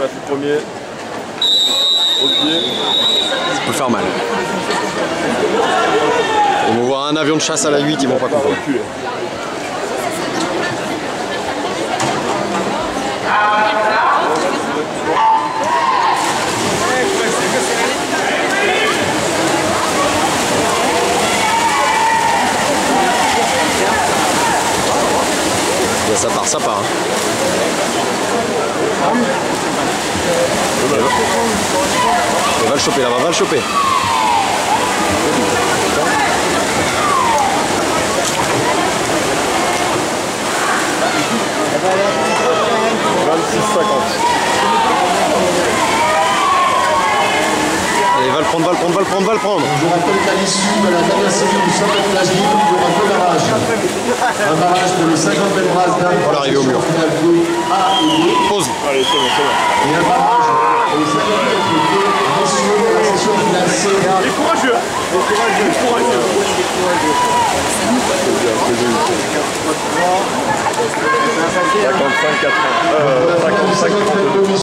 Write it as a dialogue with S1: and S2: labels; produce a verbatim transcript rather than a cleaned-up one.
S1: passe le premier. Au pied.
S2: Ça peut faire mal. Ils vont voir un avion de chasse à la huit, ils vont pas comprendre. Là, ça part, ça part. Hein. Et va le choper là-bas, va le choper.
S1: vingt-six cinquante.
S2: Allez, va le prendre, va le prendre, va le prendre, va le prendre.
S3: Je rappelle qu'à l'issue de la dernière série du simple plage libre, il y aura deux barrages. Un barrage pour les cinquante mètres brasse d'âme pour la
S2: arriver au mur.
S3: finale A et B.
S2: Pause.
S1: Allez, c'est bon, c'est bon.
S3: Et un barrage pour les cinquante mètres de messieurs pour la session finale C.
S1: Il est courageux. Il est courageux, il est courageux. cinquante-cinq quatre-vingts. Euh, cinquante-cinq trente-deux.